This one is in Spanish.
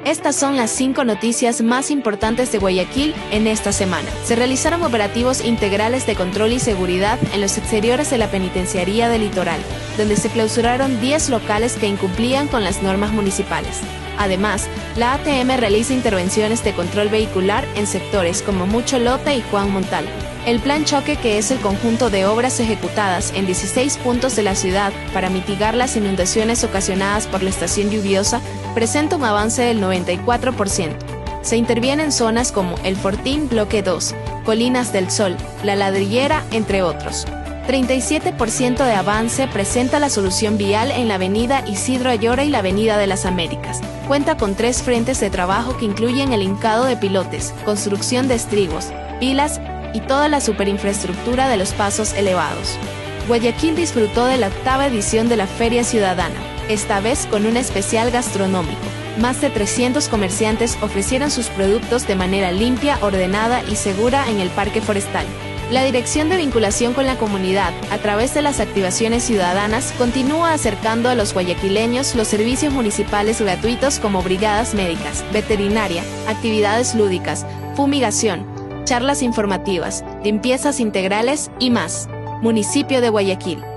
Estas son las 5 noticias más importantes de Guayaquil en esta semana. Se realizaron operativos integrales de control y seguridad en los exteriores de la Penitenciaría del Litoral, donde se clausuraron 10 locales que incumplían con las normas municipales. Además, la ATM realiza intervenciones de control vehicular en sectores como Mucho Lote y Juan Montalvo. El Plan Choque, que es el conjunto de obras ejecutadas en 16 puntos de la ciudad para mitigar las inundaciones ocasionadas por la estación lluviosa, presenta un avance del 94%. Se interviene en zonas como El Fortín, Bloque 2, Colinas del Sol, La Ladrillera, entre otros. 37% de avance presenta la solución vial en la avenida Isidro Ayora y la avenida de las Américas. Cuenta con 3 frentes de trabajo que incluyen el hincado de pilotes, construcción de estribos, pilas y toda la superinfraestructura de los pasos elevados. Guayaquil disfrutó de la 8ª edición de la Feria Ciudadana, esta vez con un especial gastronómico. Más de 300 comerciantes ofrecieron sus productos de manera limpia, ordenada y segura en el Parque Forestal. La Dirección de Vinculación con la Comunidad, a través de las activaciones ciudadanas, continúa acercando a los guayaquileños los servicios municipales gratuitos como brigadas médicas, veterinaria, actividades lúdicas, fumigación, charlas informativas, limpiezas integrales y más. Municipio de Guayaquil.